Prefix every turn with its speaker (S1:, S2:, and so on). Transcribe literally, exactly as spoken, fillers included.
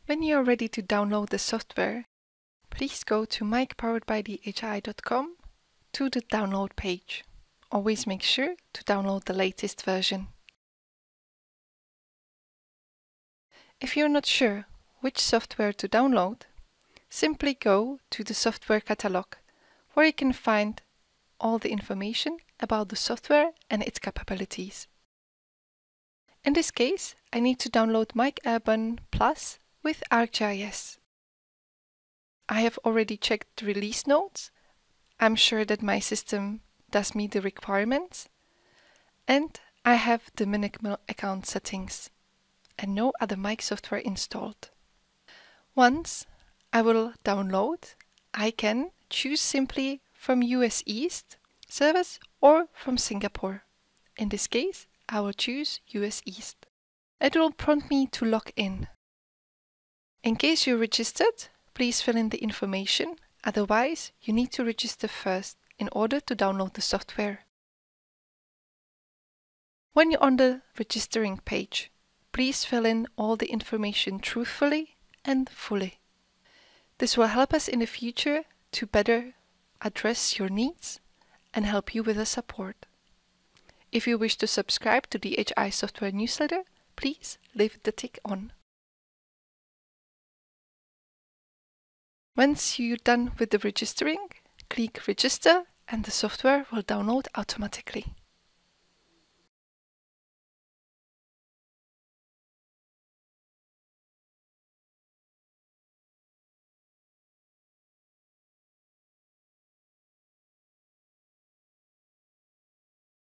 S1: When you are ready to download the software, please go to mike powered by d h i dot com to the download page. Always make sure to download the latest version. If you're not sure which software to download, simply go to the software catalog, where you can find all the information about the software and its capabilities. In this case, I need to download Mike Airburn Plus with ArcGIS. I have already checked the release notes. I'm sure that my system does meet the requirements, and I have the minimal account settings and no other Mike software installed. Once I will download, I can choose simply from U S East service or from Singapore. In this case, I will choose U S East. It will prompt me to log in. In case you're registered, please fill in the information, otherwise you need to register first in order to download the software. When you're on the registering page, please fill in all the information truthfully and fully. This will help us in the future to better address your needs and help you with the support. If you wish to subscribe to the H I Software newsletter, please leave the tick on. Once you're done with the registering, click Register and the software will download automatically.